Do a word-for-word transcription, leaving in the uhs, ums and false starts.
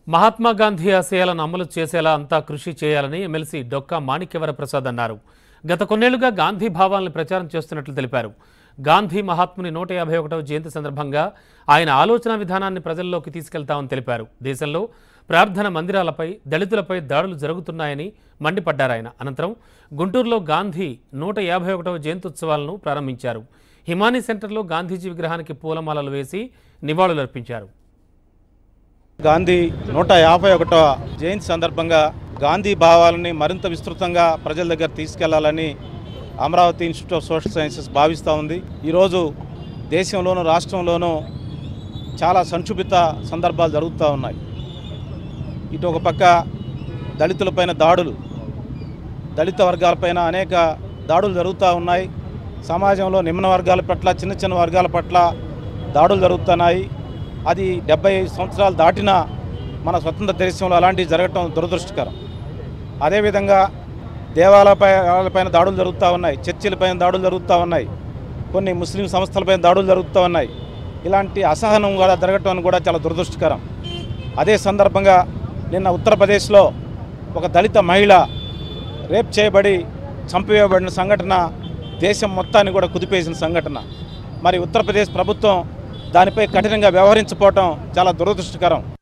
మహాత్మా గాంధీ ఆశయాలను అమలు చేసేలా అంతా కృషి చేయాలని ఎమ్మెల్సీ డొక్కా మాణిక్యవర ప్రసాద్ అన్నారు. గత కొన్నేళ్లుగా గాంధీ భావాలను ప్రచారం చేస్తున్నట్లు తెలిపారు. గాంధీ మహాత్ముని నూట యాభై ఒకటవ జయంతి సందర్భంగా ఆయన ఆలోచన విధానాన్ని ప్రజల్లోకి తీసుకెళ్తామని తెలిపారు. దేశంలో ప్రార్థన మందిరాలపై దళితులపై దాడులు జరుగుతున్నాయని మండిపడ్డారాయన. అనంతరం గుంటూరులో గాంధీ నూట యాభై ఒకటవ జయంత్యుత్సవాలను ప్రారంభించారు. హిమానీ సెంటర్లో గాంధీజీ విగ్రహానికి పూలమాలలు వేసి నివాళులర్పించారు. గాంధీ నూట యాభై ఒకటవ జయంతి సందర్భంగా గాంధీ భావాలని మరింత విస్తృతంగా ప్రజల దగ్గర తీసుకెళ్లాలని Amaravati institute of social sciences భావిస్తూ ఉంది. ఈరోజు దేశంలోనూ రాష్ట్రంలోనూ చాలా సంక్షుభిత సందర్భాలు జరుగుతూ ఉన్నాయి. ఇటు ఒక పక్క దళితులపైన దాడులు, దళిత వర్గాలపైన అనేక దాడులు జరుగుతూ ఉన్నాయి. సమాజంలో నిమ్న వర్గాల పట్ల, చిన్న చిన్న వర్గాల పట్ల దాడులు జరుగుతున్నాయి. అది డెబ్బై సంవత్సరాలు దాటినా మన స్వతంత్ర దేశంలో అలాంటివి జరగటం దురదృష్టకరం. అదేవిధంగా దేవాలయాలపైన దాడులు జరుగుతూ ఉన్నాయి, చర్చిలపైన దాడులు జరుగుతూ ఉన్నాయి, కొన్ని ముస్లిం సంస్థలపైన దాడులు జరుగుతూ ఉన్నాయి. ఇలాంటి అసహనం కూడా జరగటం కూడా చాలా దురదృష్టకరం. అదే సందర్భంగా నిన్న ఉత్తరప్రదేశ్లో ఒక దళిత మహిళ రేప్ చేయబడి చంపివేయబడిన సంఘటన దేశం మొత్తాన్ని కూడా కుదిపేసిన సంఘటన. మరి ఉత్తరప్రదేశ్ ప్రభుత్వం దానిపై కఠినంగా వ్యవహరించకపోవటం చాలా దురదృష్టకరం.